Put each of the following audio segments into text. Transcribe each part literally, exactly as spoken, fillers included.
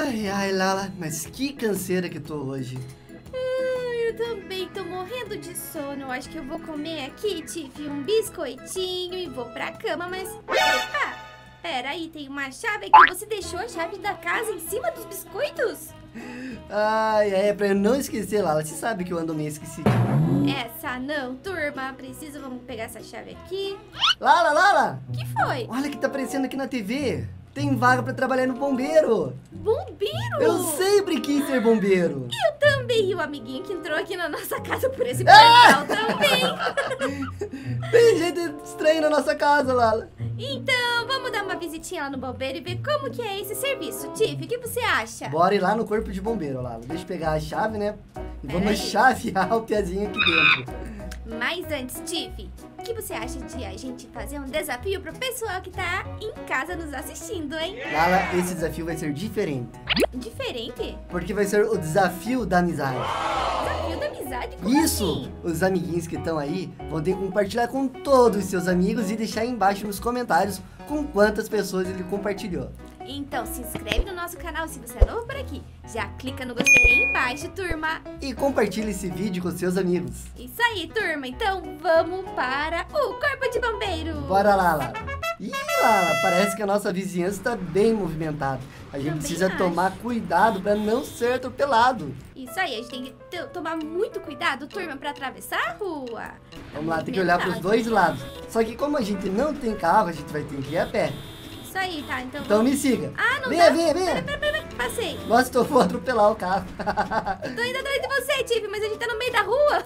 Ai, ai, Lala, mas que canseira que tô hoje. Eu também tô morrendo de sono. Eu acho que eu vou comer aqui, Tiff, um biscoitinho e vou pra cama, mas... Epa! Peraí, tem uma chave aqui. Você deixou a chave da casa em cima dos biscoitos? Ai, é, pra eu não esquecer, Lala. Você sabe que eu ando meio esquecido. Essa não, turma. Preciso, vamos pegar essa chave aqui. Lala, Lala! O que foi? Olha o que tá aparecendo aqui na T V. Tem vaga pra trabalhar no bombeiro. Bombeiro? Eu sempre quis ser bombeiro. Eu também. E o amiguinho que entrou aqui na nossa casa por esse portal também. Tem gente estranha na nossa casa, Lala. Então, vamos dar uma visitinha lá no bombeiro e ver como que é esse serviço. Tiff, o que você acha? Bora ir lá no corpo de bombeiro, Lala. Deixa eu pegar a chave, né? E vamos Peraí. chavear o pezinho aqui dentro. Mas antes, Tiff, o que você acha de a gente fazer um desafio pro pessoal que tá em casa nos assistindo, hein? Lala, esse desafio vai ser diferente. Diferente? Porque vai ser o desafio da amizade. Desafio da amizade? Como Isso! assim? Os amiguinhos que estão aí vão ter que compartilhar com todos os seus amigos e deixar aí embaixo nos comentários com quantas pessoas ele compartilhou. Então se inscreve no nosso canal se você é novo por aqui. Já clica no gostei aí embaixo, turma. E compartilhe esse vídeo com seus amigos. Isso aí, turma. Então vamos para o Corpo de Bombeiro. Bora, Lala! Ih, Lala, parece que a nossa vizinhança está bem movimentada. A gente Também precisa acho. tomar cuidado para não ser atropelado. Isso aí, a gente tem que t- tomar muito cuidado, turma, para atravessar a rua. Vamos lá, tem que olhar para os dois lados. Só que como a gente não tem carro, a gente vai ter que ir a pé. Isso aí, tá? Então, Então vamos... me siga. Ah, não venha, dá. venha, venha. Pera, pera, pera, pera. Passei. Nossa, eu vou atropelar o carro. Tô indo atrás de você, Tiff, mas a gente tá no meio da rua.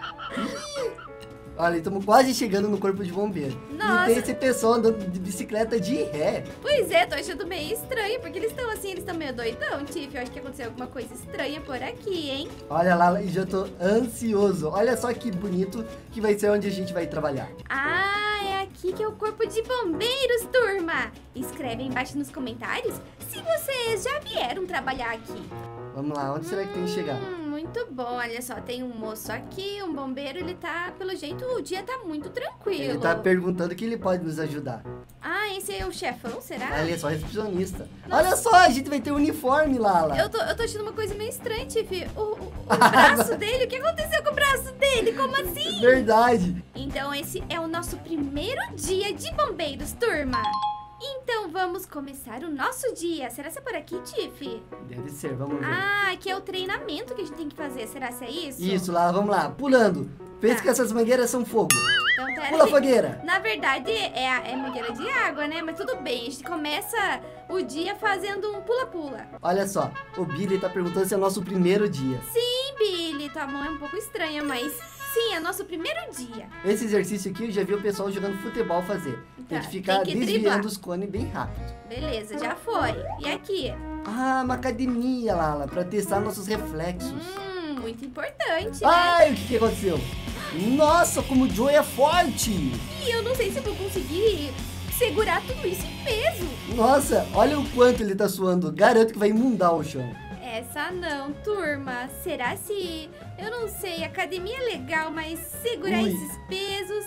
Olha, estamos quase chegando no corpo de bombeiro. Nossa. E tem esse pessoal andando de bicicleta de ré. Pois é, tô achando meio estranho, porque eles estão assim, eles estão meio doidão, Tiff. Eu acho que aconteceu alguma coisa estranha por aqui, hein? Olha lá, e já tô ansioso. Olha só que bonito que vai ser onde a gente vai trabalhar. Ah, é aqui que é o Corpo de Bombeiros, turma. Escreve aí embaixo nos comentários se vocês já vieram trabalhar aqui. Vamos lá, onde será que tem que chegar? Hum, muito bom, olha só, tem um moço aqui, um bombeiro, ele tá, pelo jeito, o dia tá muito tranquilo. Ele tá perguntando que ele pode nos ajudar. Ah, esse é o chefão, será? Ele é só recepcionista. Olha só, a gente vai ter um uniforme, Lala. Eu tô, eu tô achando uma coisa meio estranha, Tiff. O, o, o braço dele, o que aconteceu com o braço dele? Como assim? Verdade. Então esse é o nosso primeiro dia de bombeiros, turma. Então vamos começar o nosso dia. Será que é por aqui, Tiff? Deve ser, vamos ver. Ah, aqui é o treinamento que a gente tem que fazer. Será que é isso? Isso, Lala, vamos lá. Pulando. Pensa Tá. que essas mangueiras são fogo. Então, pera Pula, aí. fogueira. Na verdade, é, a- é mangueira de água, né? Mas tudo bem, a gente começa o dia fazendo um pula-pula. Olha só, o Billy tá perguntando se é o nosso primeiro dia. Sim, Billy, tua mão é um pouco estranha, mas sim, é nosso primeiro dia. Esse exercício aqui eu já vi o pessoal jogando futebol fazer. Tem Tá, que ficar tem que desviando driblar. os cones bem rápido. Beleza, já foi. E aqui? Ah, uma academia, Lala, pra testar nossos reflexos. Hum, muito importante, né? Ai, o que, que aconteceu? Nossa, como o Joe é forte! E eu não sei se eu vou conseguir segurar tudo isso em peso. Nossa, olha o quanto ele tá suando. Garanto que vai inundar o chão. Essa não, turma. Será se... Eu não sei, academia é legal, mas segurar Ui. esses pesos...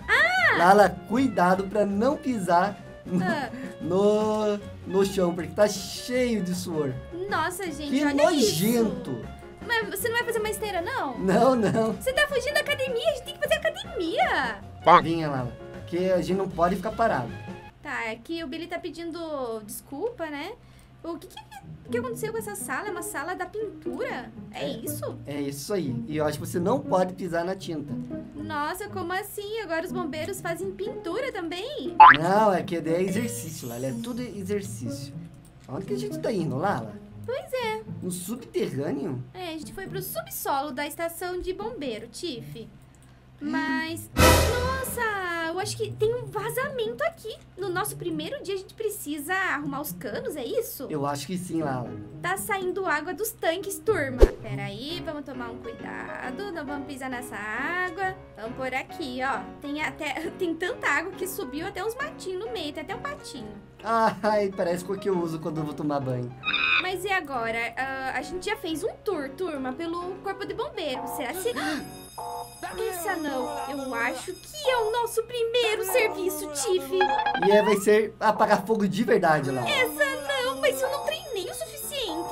Lala, cuidado pra não pisar no, Ah, no, no chão, porque tá cheio de suor. nossa, gente, Que olha nojento! isso. Mas você não vai fazer uma esteira, não? Não, não. Você tá fugindo da academia, a gente tem que fazer academia. Vinha, Lala, porque a gente não pode ficar parado. Tá, aqui o Billy tá pedindo desculpa, né? O que, que, que aconteceu com essa sala? É uma sala da pintura? É isso? É isso aí. E eu acho que você não pode pisar na tinta. Nossa, como assim? Agora os bombeiros fazem pintura também? Não, é que é exercício, Lala. É tudo exercício. Onde que a gente tá indo, Lala? Pois é. No subterrâneo? É, a gente foi pro subsolo da estação de bombeiro, Tiff. Mas... Nossa, eu acho que tem um vazamento aqui. No nosso primeiro dia a gente precisa arrumar os canos, é isso? Eu acho que sim, Lala. Tá saindo água dos tanques, turma. Peraí, vamos tomar um cuidado. Não vamos pisar nessa água. Vamos por aqui, ó. Tem até tem tanta água que subiu até uns matinhos no meio. Tem até um patinho. Ai, parece com o que eu uso quando eu vou tomar banho. Mas e agora? Ah, a gente já fez um tour, turma, pelo Corpo de Bombeiro. Será que... Essa não. Eu acho que é o nosso primeiro serviço, Tiff. E aí vai ser apagar fogo de verdade, Lala. Essa não, mas eu não treinei o suficiente.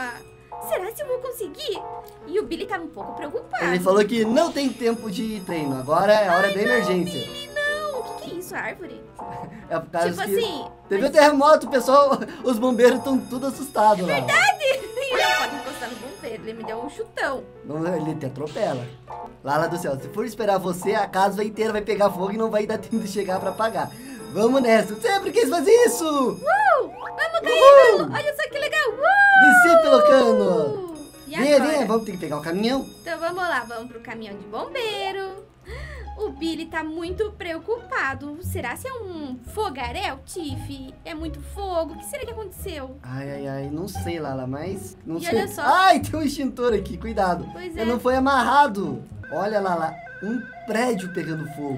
calma. Será que eu vou conseguir? E o Billy tava um pouco preocupado. Ele falou que não tem tempo de treino, agora é a hora Ai, da emergência. Não, Billy, não. O que, que é isso, árvore? É por causa Tipo que assim... teve mas... um terremoto, o pessoal, os bombeiros estão tudo assustados lá. Verdade! Ele não pode encostar no bombeiro, ele me deu um chutão. Não, ele te atropela. Lala do céu, se for esperar você, a casa inteira vai pegar fogo e não vai dar tempo de chegar pra apagar. Vamos nessa, sempre quis fazer isso! Uh! Vamos cair! Uhul! Olha só que legal! Uh! Descer pelo cano! E Venha, agora? venha, vamos ter que pegar o caminhão. Então vamos lá, vamos pro caminhão de bombeiro. O Billy tá muito preocupado. Será se é um fogaréu, Tiff? É muito fogo? O que será que aconteceu? Ai, ai, ai, não sei, Lala, mas... Não E sei. olha só. Ai, tem um extintor aqui, cuidado. Pois é. Ele não foi amarrado. Olha, Lala, um prédio pegando fogo.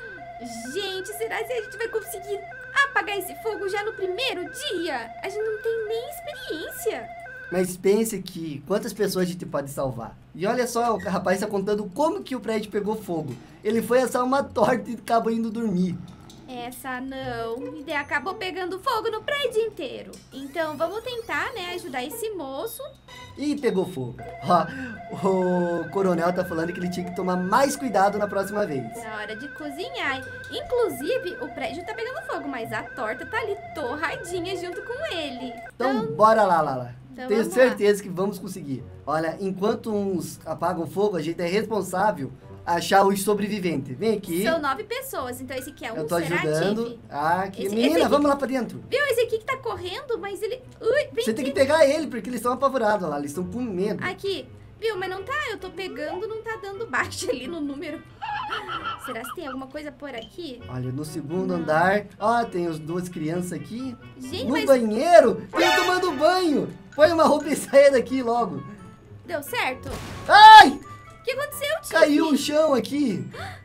Gente, será que a gente vai conseguir apagar esse fogo já no primeiro dia? A gente não tem nem experiência. Mas pense aqui, quantas pessoas a gente pode salvar? E olha só, o rapaz está contando como que o prédio pegou fogo. Ele foi assar uma torta e acabou indo dormir. Essa não. E daí acabou pegando fogo no prédio inteiro. Então vamos tentar, né, ajudar esse moço. E pegou fogo. Ó, o coronel tá falando que ele tinha que tomar mais cuidado na próxima vez. Na hora de cozinhar. Inclusive, o prédio tá pegando fogo, mas a torta tá ali torradinha junto com ele. Então, bora lá, Lala. Então Tenho vamos certeza que vamos conseguir. Olha, enquanto uns apagam fogo, a gente é responsável achar os sobreviventes. Vem aqui. São nove pessoas, então esse aqui é um Eu tô ajudando. Tiff. Ah, aqui. Esse- Menina, esse aqui- vamos lá pra dentro. Viu? Esse aqui que tá correndo, mas ele... Ui, vem Você aqui. tem que pegar ele, porque eles estão apavorados lá. Eles estão com medo. Aqui. Viu? Mas não tá, eu tô pegando, não tá dando baixo ali no número. Será que tem alguma coisa por aqui? Olha, no segundo andar, ó, tem as duas crianças aqui. Gente, No mas banheiro, tem tomando banho. Põe uma roupa e saia daqui logo. deu certo? Ai, O que aconteceu, Tiff? caiu o chão aqui.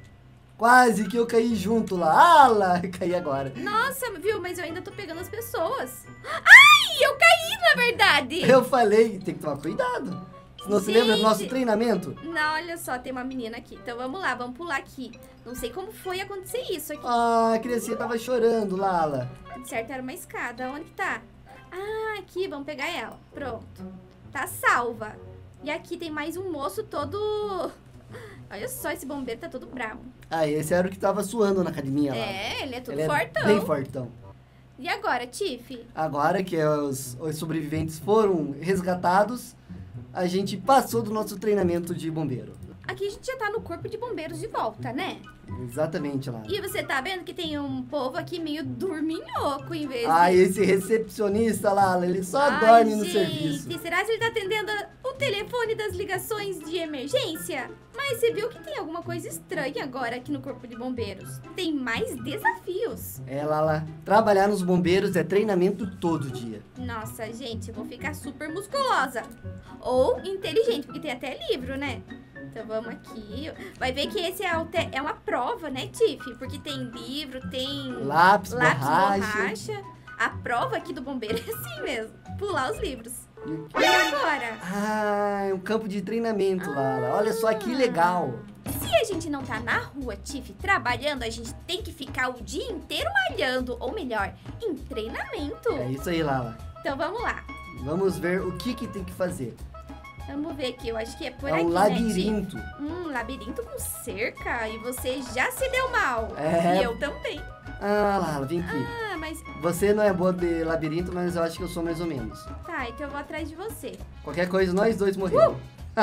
Quase que eu caí junto lá. Ah lá, caí agora. Nossa, viu? Mas eu ainda tô pegando as pessoas. Ai, eu caí, na verdade. Eu falei, tem que tomar cuidado. Você não se lembra do nosso Gente. treinamento? Não, olha só, tem uma menina aqui. Então vamos lá, vamos pular aqui. Não sei como foi acontecer isso aqui. Ah, a criancinha tava chorando, Lala. De certo era uma escada. Onde que tá? Ah, aqui, vamos pegar ela. Pronto. Tá salva. E aqui tem mais um moço todo... Olha só, esse bombeiro tá todo bravo. Ah, esse era o que tava suando na academia lá. É, ele é todo Ele é fortão. bem fortão. E agora, Tiff? Agora que os, os sobreviventes foram resgatados, a gente passou do nosso treinamento de bombeiro. Aqui a gente já tá no corpo de bombeiros de volta, né? Exatamente, Lala. E você tá vendo que tem um povo aqui meio dorminhoco em vez de... Ah, esse recepcionista, Lala, ele só Ai, dorme no gente, serviço. será que ele tá atendendo o telefone das ligações de emergência? Mas você viu que tem alguma coisa estranha agora aqui no corpo de bombeiros. Tem mais desafios. É, Lala, trabalhar nos bombeiros é treinamento todo dia. Nossa, gente, eu vou ficar super musculosa. Ou inteligente, porque tem até livro, né? Então vamos aqui. Vai ver que esse é, o te- é uma prova, né, Tiff? Porque tem livro, tem Lápis, lápis, borracha. borracha. A prova aqui do bombeiro é assim mesmo. Pular os livros. E o quê? E agora? Ah, é um campo de treinamento, Lala. Olha só que legal. Se a gente não tá na rua, Tiff, trabalhando, a gente tem que ficar o dia inteiro malhando. Ou melhor, em treinamento. É isso aí, Lala. Então vamos lá. Vamos ver o que que tem que fazer. Vamos ver aqui. Eu acho que é por É aqui, um né, labirinto. Tiff? Hum, labirinto com cerca. E você já se deu mal. É. E eu também. Ah, Lala, vem aqui. Ah, mas... Você não é boa de labirinto, mas eu acho que eu sou mais ou menos. Tá, então eu vou atrás de você. Qualquer coisa, nós dois morremos.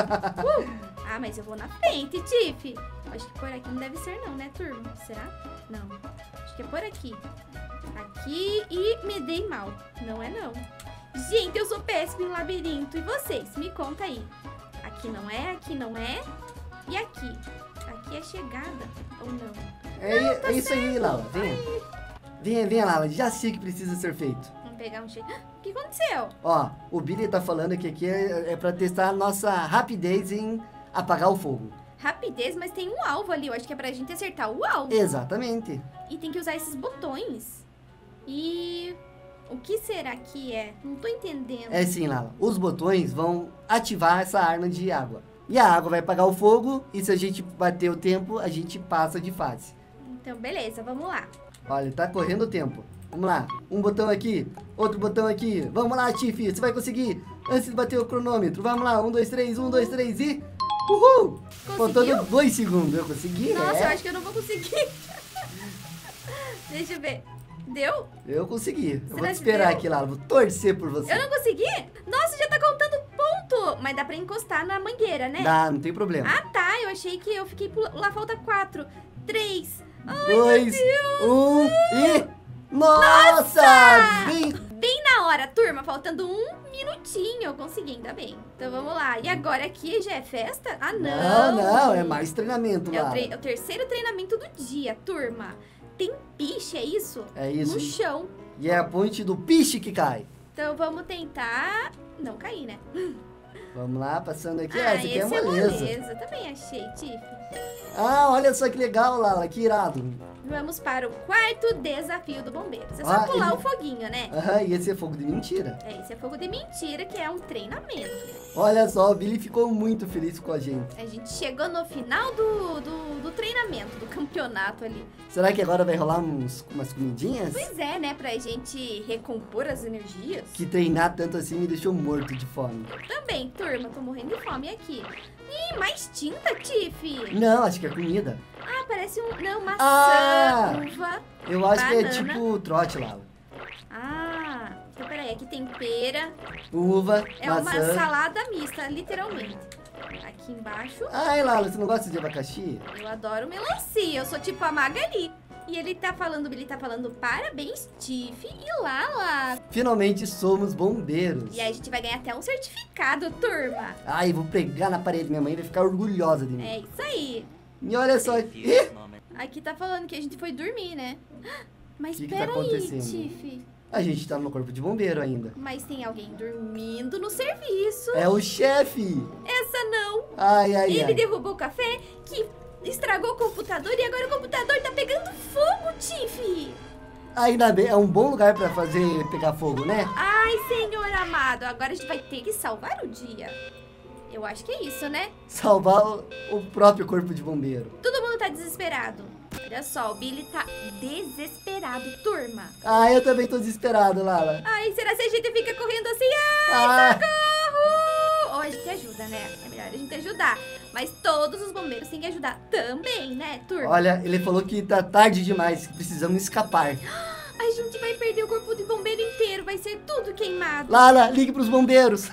Ah, mas eu vou na frente, Tiff. Acho que por aqui não deve ser não, né, turma? Será? Não. Acho que é por aqui. Aqui e me dei mal. Não é não. Gente, eu sou péssima em labirinto. E vocês? Me conta aí. Aqui não é, aqui não é. E aqui? Aqui é chegada ou não? É, tá é isso aí, Lala. Venha. Venha, venha, Lala. Já sei o que precisa ser feito. Vamos pegar um cheiro. O que aconteceu? Ó, o Billy tá falando que aqui é, é pra testar a nossa rapidez em apagar o fogo. Rapidez, mas tem um alvo ali. Eu acho que é pra gente acertar o alvo. Exatamente. E tem que usar esses botões. E... o que será que é? Não tô entendendo. É sim, Lala. Os botões vão ativar essa arma de água. E a água vai apagar o fogo, e se a gente bater o tempo, a gente passa de fase. Então, beleza, vamos lá. Olha, tá correndo o tempo. Vamos lá. Um botão aqui, outro botão aqui. Vamos lá, Tiff, você vai conseguir. Antes de bater o cronômetro. Vamos lá, um, dois, três, um, dois, três e... Uhul! Conseguiu? Faltando dois segundos. Eu consegui, Nossa, é? eu acho que eu não vou conseguir. Deixa eu ver. Deu? Eu consegui. Eu vou Será te que esperar deu? aqui, Lala. Vou torcer por você. Eu não consegui? Nossa, já tá contando ponto. Mas dá pra encostar na mangueira, né? Dá, não tem problema. Ah, tá. Eu achei que eu fiquei... Pula... Lá falta quatro. Três. Ai, Dois, meu Deus. um e... Nossa! Bem... Bem na hora, turma. Faltando um minutinho. Eu consegui, ainda bem. Então vamos lá. E agora aqui já é festa? Ah, não. Não, não. É mais treinamento, É o, Lala. tre- é o terceiro treinamento do dia, turma. Tem piche, é isso? É isso. No chão. E é a ponte do piche que cai. Então vamos tentar não cair, né? Vamos lá, passando aqui. Ah, Ah, essa aqui é esse é moleza. moleza. Também achei, Tiff. Ah, olha só que legal, Lala. Que irado. Vamos para o quarto desafio do Bombeiros. É só Ah, pular ele- o foguinho, né? Aham, e esse é fogo de mentira. É, esse é fogo de mentira, que é um treinamento. Olha só, o Billy ficou muito feliz com a gente. A gente chegou no final do, do, do treinamento, do campeonato ali. Será que agora vai rolar uns, umas comidinhas? Pois é, né? Pra gente recompor as energias. Que treinar tanto assim me deixou morto de fome. Também, turma, tô morrendo de fome aqui. Ih, mais tinta, Tiff? Não, acho que é comida. Ah, parece um... Não, maçã, Ah! uva. Eu acho que é Banana. tipo trote, Lala. Ah, então peraí, aqui tem pera. Uva, É uma maçã. salada mista, literalmente. Aqui embaixo, Ai, Lala, você não gosta de abacaxi? eu adoro melancia. Eu sou tipo a Magali. E ele tá falando, ele tá falando parabéns, Tiff e Lala. Finalmente somos bombeiros. E aí a gente vai ganhar até um certificado, turma. Ai, vou pregar na parede. Minha mãe vai ficar orgulhosa de mim. É isso aí. E olha só. Ih, Aqui tá falando que a gente foi dormir, né? Mas Que que tá peraí, acontecendo? Tiff. a gente tá no corpo de bombeiro ainda. Mas tem alguém dormindo no serviço. É o chefe. Essa não. Ai, ai, Ele ai. derrubou o café, que estragou o computador e agora o computador tá pegando fogo, Tiff. Ainda bem, é um bom lugar pra fazer pegar fogo, né? Ai, senhor amado, agora a gente vai ter que salvar o dia. Eu acho que é isso, né? Salvar o, o próprio corpo de bombeiro. Todo mundo tá desesperado. Olha só, o Billy tá desesperado, turma. Ah, eu também tô desesperado, Lala. Ai, será que a gente fica correndo assim? Ai, Ah, socorro! Ou a gente ajuda, né? É melhor a gente ajudar. Mas todos os bombeiros têm que ajudar também, né, turma? olha, ele falou que tá tarde demais, que precisamos escapar. A gente vai perder o corpo de bombeiro inteiro, vai ser tudo queimado. Lala, ligue pros bombeiros.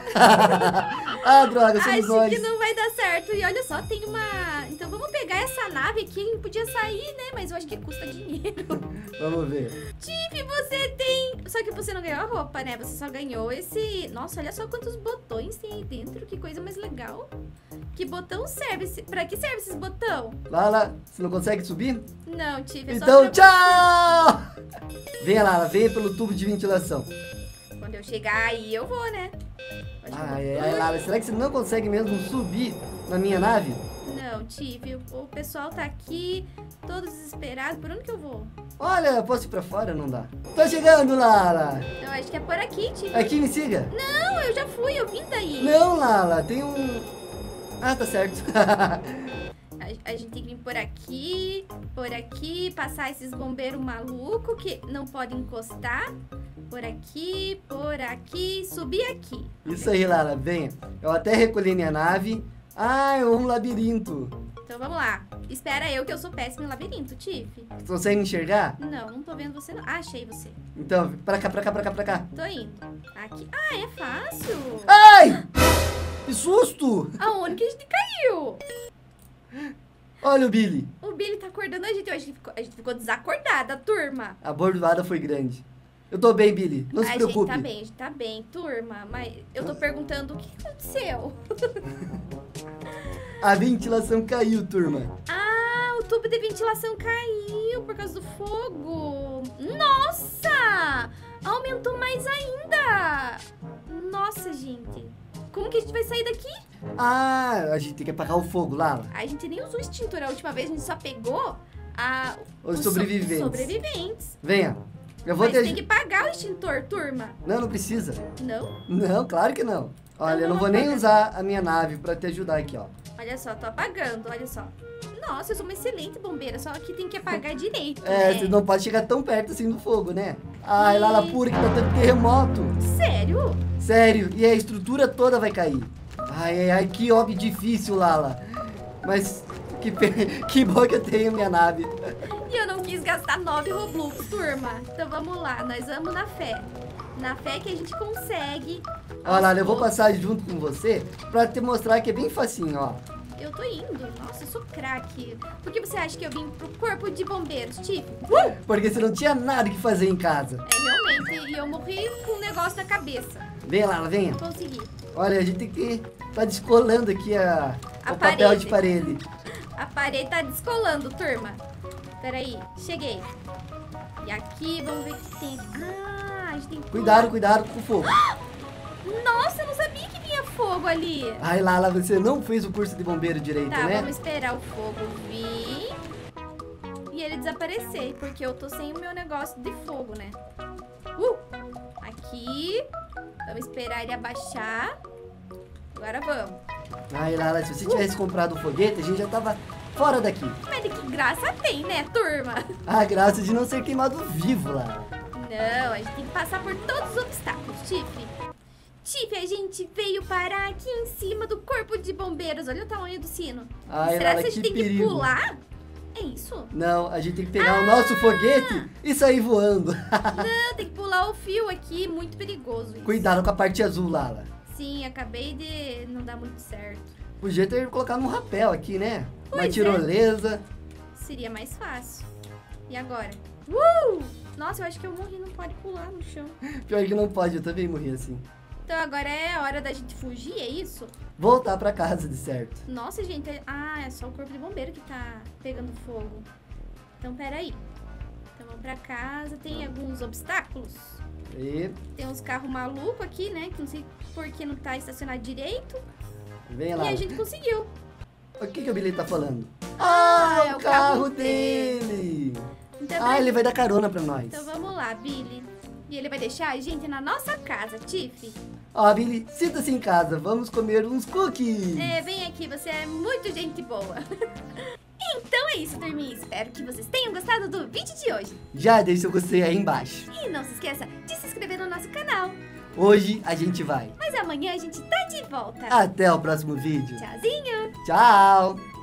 Ah, droga, somos Acho nós. que não vai dar certo. E olha só, tem uma... Então vamos pegar essa nave aqui, podia sair, né? Mas eu acho que custa dinheiro. Vamos ver. Tiff, você tem... Só que você não ganhou a roupa, né? Você só ganhou esse... Nossa, olha só quantos botões tem aí dentro. Que coisa mais legal. Que botão serve? esse- Pra que serve esses botão? Lala, você não consegue subir? Não, Tiff, é só Então, pra- tchau! Venha, Lala, venha pelo tubo de ventilação. Quando eu chegar aí, eu vou, né? Acho que eu Ai, vou- ai, ai, Lala, será que você não consegue mesmo subir na minha nave? Não, Tiff, o o pessoal tá aqui, todos desesperados. Por onde que eu vou? Olha, posso ir pra fora? Não dá. Tô chegando, Lala. Eu acho que é por aqui, Tiff. Aqui, me siga. Não, eu já fui, eu vim daí. Não, Lala, tem um... Ah, tá certo. A, a gente tem que vir por aqui, por aqui, passar esses bombeiros malucos que não podem encostar. Por aqui, por aqui, subir aqui. Isso aí, Lala, venha. Eu até recolhi minha nave. Ah, é um labirinto. Então vamos lá. Espera eu que eu sou péssima em labirinto, Tiff. Você consegue enxergar? Não, não tô vendo você não. Ah, achei você. Então, pra cá, pra cá, pra cá, pra cá. Tô indo. Aqui. Ah, é fácil. Ai! Que susto! Aonde que a gente caiu? Olha o Billy. O Billy tá acordando a gente. A gente ficou, a gente ficou desacordada, turma. A bordoada foi grande. Eu tô bem, Billy. Não se a preocupe. gente tá bem, a gente tá bem, turma. Mas eu tô perguntando o que aconteceu. A ventilação caiu, turma. Ah, o tubo de ventilação caiu por causa do fogo. Nossa! Aumentou mais ainda. Nossa, gente. Como que a gente vai sair daqui? Ah, a gente tem que apagar o fogo, Lala. A gente nem usou extintor a última vez, a gente só pegou a, Os so- sobreviventes. sobreviventes. Venha. Eu vou Mas te tem aj- que pagar o extintor, turma. Não, não precisa. Não? Não, claro que não. Olha, eu não vou vamos nem apagar. usar a minha nave pra te ajudar aqui, ó. Olha só, tô apagando, olha só. Nossa, eu sou uma excelente bombeira, só que tem que apagar direito, É, né? você não pode chegar tão perto assim do fogo, né? Ai, Lala, pura que tá tendo terremoto. Sério? Sério, e a estrutura toda vai cair. Ai, ai, ai, que hobby difícil, Lala. Mas que, pe- que bom que eu tenho minha nave. E eu não quis gastar nove Robux, turma. Então vamos lá, nós vamos na fé. Na fé que a gente consegue. Ó, Lala, eu vou passar junto com você pra te mostrar que é bem facinho, ó. Eu tô indo. Nossa, eu sou craque. Por que você acha que eu vim pro corpo de bombeiros, Tiff? Porque você não tinha nada que fazer em casa. É, realmente. E eu morri com um negócio na cabeça. Vem, Lala, venha. Consegui. Olha, a gente tem que tá descolando aqui a, A o papel parede. de parede. A parede tá descolando, turma. Peraí, cheguei. E aqui, vamos ver o que tem. Ah, a gente tem que... Cuidado, cuidado com o fogo. Nossa, eu não sabia que vinha fogo ali. Ai, Lala, você não fez o curso de bombeiro direito, Tá, né? vamos esperar o fogo vir e ele desaparecer, porque eu tô sem o meu negócio de fogo, né? Uh! Aqui. Vamos esperar ele abaixar. Agora vamos. Ai, Lala, se você tivesse comprado o foguete, a gente já tava fora daqui. Mas de que graça tem, né, turma? A graça de não ser queimado vivo, Lala. Não, a gente tem que passar por todos os obstáculos, Tiff. Tiff, a gente veio parar aqui em cima do corpo de bombeiros. Olha o tamanho do sino. Ai, Será Lala, que a gente que tem perigo. que pular? É isso? Não, a gente tem que pegar o nosso foguete e sair voando. Não, tem que pular o fio aqui. Muito perigoso isso. Cuidado com a parte azul, Lala. Sim, acabei de não dar muito certo. Podia ter colocado um rapel aqui, né? Uma Pois é. tirolesa. Seria mais fácil. E agora? Uh! Nossa, eu acho que eu morri, não pode pular no chão. Pior que não pode, eu também morri assim. Então agora é a hora da gente fugir, é isso? Voltar pra casa, de certo. Nossa, gente, é... ah, é só o corpo de bombeiro que tá pegando fogo. Então, peraí. Então vamos pra casa, tem alguns obstáculos. E Tem uns carros malucos aqui, né, que não sei por que não tá estacionado direito. vem E lá. a gente conseguiu. O que, que o Billy tá falando? Ah, Ah, é o o carro carro dele! Então, Ah, pra- ele vai dar carona pra nós. então vamos lá, Billy. E ele vai deixar a gente na nossa casa, Tiff. Ó, Billy, sinta-se em casa, vamos comer uns cookies. É, vem aqui, você é muito gente boa. Então é isso, turminha. Espero que vocês tenham gostado do vídeo de hoje. Já deixa o gostei aí embaixo. E não se esqueça de se inscrever no nosso canal. Hoje a gente vai. Mas amanhã a gente tá de volta. Até o próximo vídeo. Tchauzinho! Tchau!